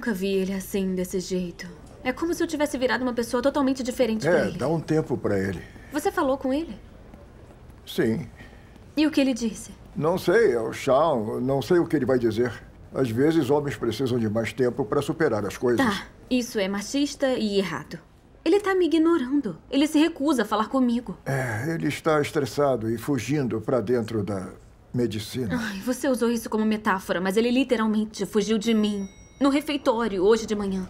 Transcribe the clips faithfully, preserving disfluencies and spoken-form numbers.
nunca vi ele assim, desse jeito. É como se eu tivesse virado uma pessoa totalmente diferente pra É, ele. dá um tempo pra ele. Você falou com ele? Sim. E o que ele disse? Não sei, é o Shawn. Não sei o que ele vai dizer. Às vezes, homens precisam de mais tempo pra superar as coisas. Tá, isso é machista e errado. Ele tá me ignorando. Ele se recusa a falar comigo. É, ele está estressado e fugindo pra dentro da medicina. Ai, você usou isso como metáfora, mas ele literalmente fugiu de mim. No refeitório, hoje de manhã.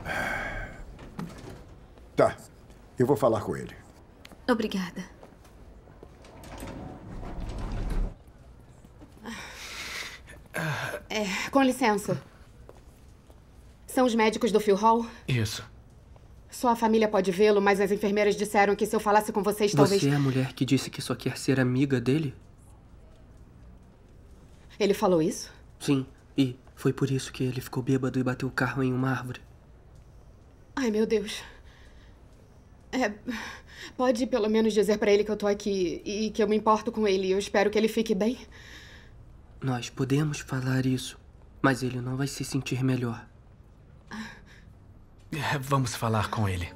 Tá, eu vou falar com ele. Obrigada. É, com licença. São os médicos do Phil Hall? Isso. Sua família pode vê-lo, mas as enfermeiras disseram que se eu falasse com vocês, talvez... Você é a mulher que disse que só quer ser amiga dele? Ele falou isso? Sim, e foi por isso que ele ficou bêbado e bateu o carro em uma árvore. Ai, meu Deus. É, pode pelo menos dizer pra ele que eu tô aqui e que eu me importo com ele. Eu espero que ele fique bem. Nós podemos falar isso, mas ele não vai se sentir melhor. É, vamos falar com ele.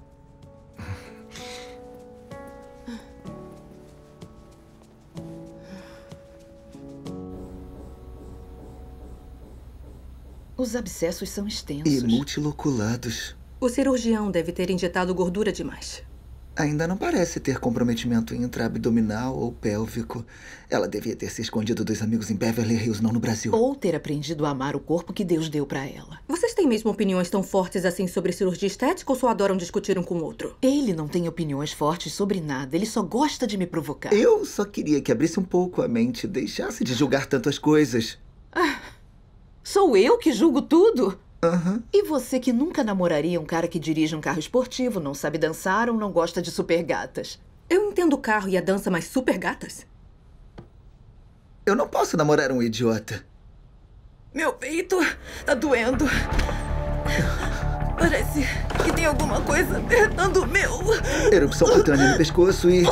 Os abscessos são extensos. E multiloculados. O cirurgião deve ter injetado gordura demais. Ainda não parece ter comprometimento intraabdominal ou pélvico. Ela devia ter se escondido dos amigos em Beverly Hills, não no Brasil. Ou ter aprendido a amar o corpo que Deus deu pra ela. Vocês têm mesmo opiniões tão fortes assim sobre cirurgia estética ou só adoram discutir um com o outro? Ele não tem opiniões fortes sobre nada. Ele só gosta de me provocar. Eu só queria que abrisse um pouco a mente, deixasse de julgar tanto as coisas. Ah, sou eu que julgo tudo? Uhum. E você que nunca namoraria um cara que dirige um carro esportivo, não sabe dançar ou não gosta de super gatas? Eu entendo o carro e a dança, mas super gatas? Eu não posso namorar um idiota. Meu peito tá doendo. Parece que tem alguma coisa apertando o meu. Erupção cutânea no pescoço e...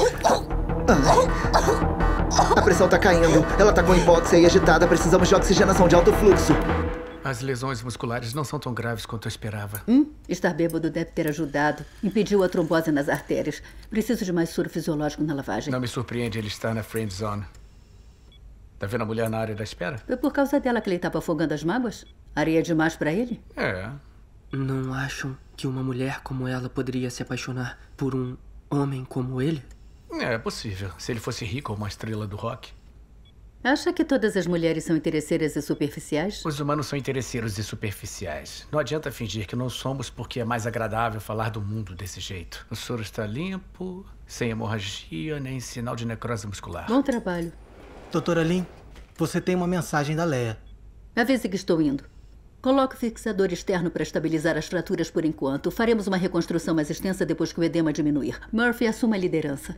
Ah. A pressão tá caindo. Ela tá com hipóxia e agitada. Precisamos de oxigenação de alto fluxo. As lesões musculares não são tão graves quanto eu esperava. Hum, estar bêbado deve ter ajudado. Impediu a trombose nas artérias. Preciso de mais soro fisiológico na lavagem. Não me surpreende ele estar na friend zone. Tá vendo a mulher na área da espera? Foi por causa dela que ele estava afogando as mágoas? Areia demais pra ele? É. Não acham que uma mulher como ela poderia se apaixonar por um homem como ele? É possível. Se ele fosse rico ou uma estrela do rock. Acha que todas as mulheres são interesseiras e superficiais? Os humanos são interesseiros e superficiais. Não adianta fingir que não somos porque é mais agradável falar do mundo desse jeito. O soro está limpo, sem hemorragia, nem sinal de necrose muscular. Bom trabalho. Doutora Lin, você tem uma mensagem da Leia. Avise que estou indo. Coloque o fixador externo para estabilizar as fraturas por enquanto. Faremos uma reconstrução mais extensa depois que o edema diminuir. Murphy, assuma a liderança.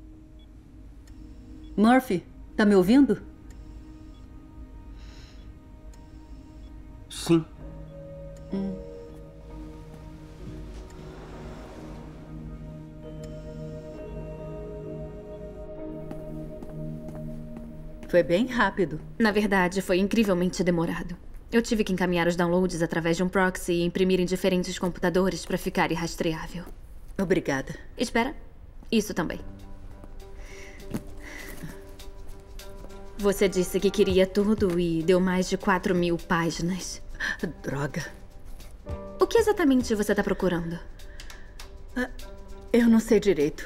Murphy, tá me ouvindo? Sim. Hum. Foi bem rápido. Na verdade, foi incrivelmente demorado. Eu tive que encaminhar os downloads através de um proxy e imprimir em diferentes computadores para ficar irrastreável. Obrigada. Espera. Isso também. Você disse que queria tudo e deu mais de quatro mil páginas. Droga. O que exatamente você está procurando? Eu não sei direito.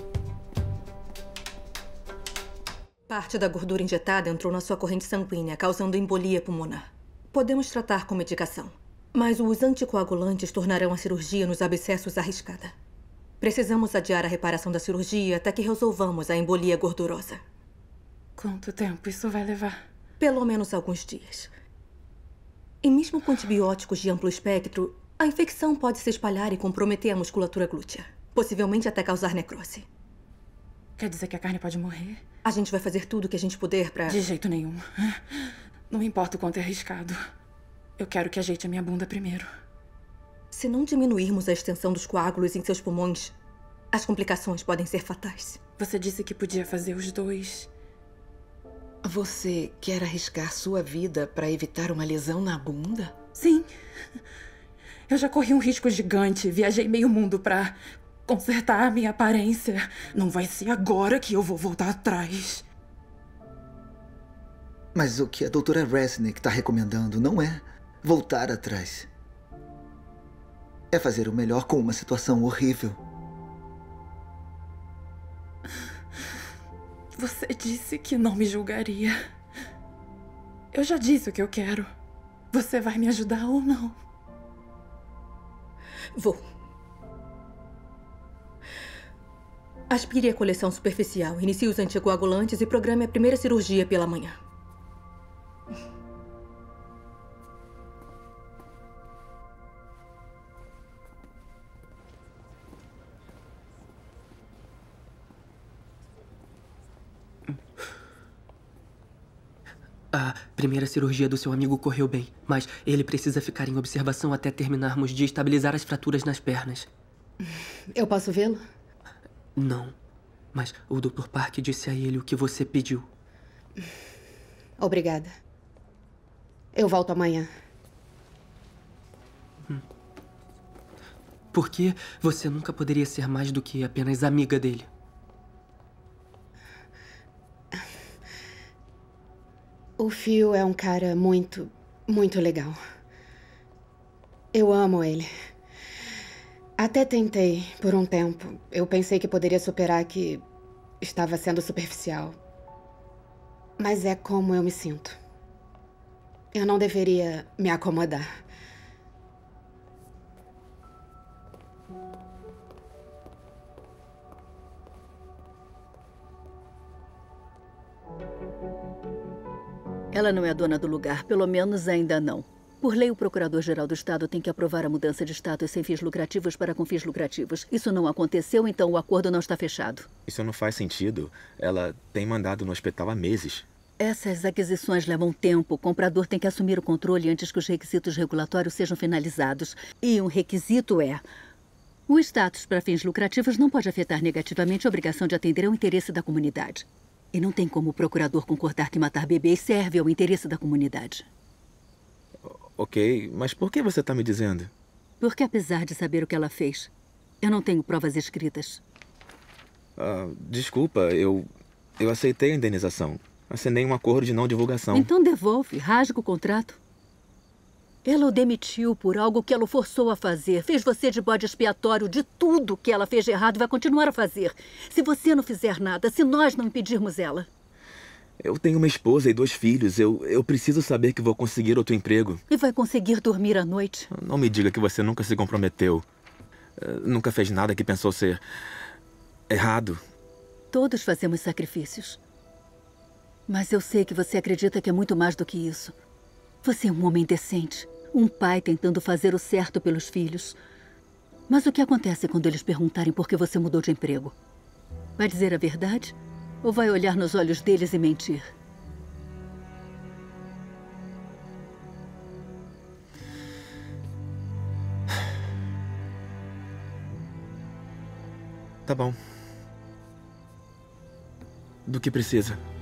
Parte da gordura injetada entrou na sua corrente sanguínea, causando embolia pulmonar. Podemos tratar com medicação, mas os anticoagulantes tornarão a cirurgia nos abscessos arriscada. Precisamos adiar a reparação da cirurgia até que resolvamos a embolia gordurosa. Quanto tempo isso vai levar? Pelo menos alguns dias. E mesmo com antibióticos de amplo espectro, a infecção pode se espalhar e comprometer a musculatura glútea. Possivelmente até causar necrose. Quer dizer que a carne pode morrer? A gente vai fazer tudo o que a gente puder pra... De jeito nenhum. Não importa o quanto é arriscado. Eu quero que ajeite a minha bunda primeiro. Se não diminuirmos a extensão dos coágulos em seus pulmões, as complicações podem ser fatais. Você disse que podia fazer os dois. Você quer arriscar sua vida pra evitar uma lesão na bunda? Sim. Eu já corri um risco gigante. Viajei meio mundo pra consertar a minha aparência. Não vai ser agora que eu vou voltar atrás. Mas o que a doutora Resnick está recomendando não é voltar atrás. É fazer o melhor com uma situação horrível. Você disse que não me julgaria. Eu já disse o que eu quero. Você vai me ajudar ou não? Vou. Aspire a coleção superficial, inicie os anticoagulantes e programe a primeira cirurgia pela manhã. A primeira cirurgia do seu amigo correu bem, mas ele precisa ficar em observação até terminarmos de estabilizar as fraturas nas pernas. Eu posso vê-lo? Não, mas o doutor Park disse a ele o que você pediu. Obrigada. Eu volto amanhã. Hum. Por que você nunca poderia ser mais do que apenas amiga dele? O Phil é um cara muito, muito legal. Eu amo ele. Até tentei por um tempo. Eu pensei que poderia superar que estava sendo superficial. Mas é como eu me sinto. Eu não deveria me acomodar. Ela não é dona do lugar, pelo menos ainda não. Por lei, o Procurador-Geral do Estado tem que aprovar a mudança de status sem fins lucrativos para com fins lucrativos. Isso não aconteceu, então o acordo não está fechado. Isso não faz sentido. Ela tem mandado no hospital há meses. Essas aquisições levam tempo. O comprador tem que assumir o controle antes que os requisitos regulatórios sejam finalizados. E um requisito é... o status para fins lucrativos não pode afetar negativamente a obrigação de atender ao interesse da comunidade. E não tem como o procurador concordar que matar bebês serve ao interesse da comunidade. Ok, mas por que você está me dizendo? Porque apesar de saber o que ela fez, eu não tenho provas escritas. Ah, desculpa, eu, eu aceitei a indenização. Assinei um acordo de não divulgação. Então devolve, rasga o contrato. Ela o demitiu por algo que ela o forçou a fazer. Fez você de bode expiatório de tudo que ela fez de errado e vai continuar a fazer. Se você não fizer nada, se nós não impedirmos ela. Eu tenho uma esposa e dois filhos. Eu, eu preciso saber que vou conseguir outro emprego. E vai conseguir dormir à noite. Não me diga que você nunca se comprometeu. Uh, nunca fez nada que pensou ser errado. Todos fazemos sacrifícios. Mas eu sei que você acredita que é muito mais do que isso. Você é um homem decente. Um pai tentando fazer o certo pelos filhos. Mas o que acontece quando eles perguntarem por que você mudou de emprego? Vai dizer a verdade? Ou vai olhar nos olhos deles e mentir? Tá bom. Do que precisa?